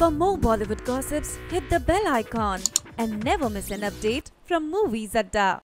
For more Bollywood gossips, hit the bell icon and never miss an update from Movies Adda.